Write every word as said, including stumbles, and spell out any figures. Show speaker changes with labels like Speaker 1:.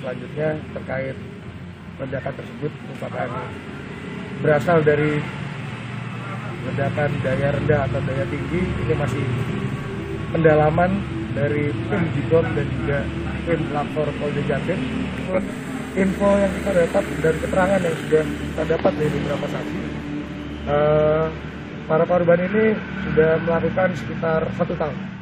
Speaker 1: selanjutnya terkait ledakan tersebut merupakan berasal dari ledakan daya rendah atau daya tinggi. Ini masih pendalaman dari tim Jibom dan juga tim lapor Polda Jatim. Info yang kita dapat dan keterangan yang sudah kita dapat dari beberapa saksi, uh, para korban ini sudah melakukan sekitar satu tahun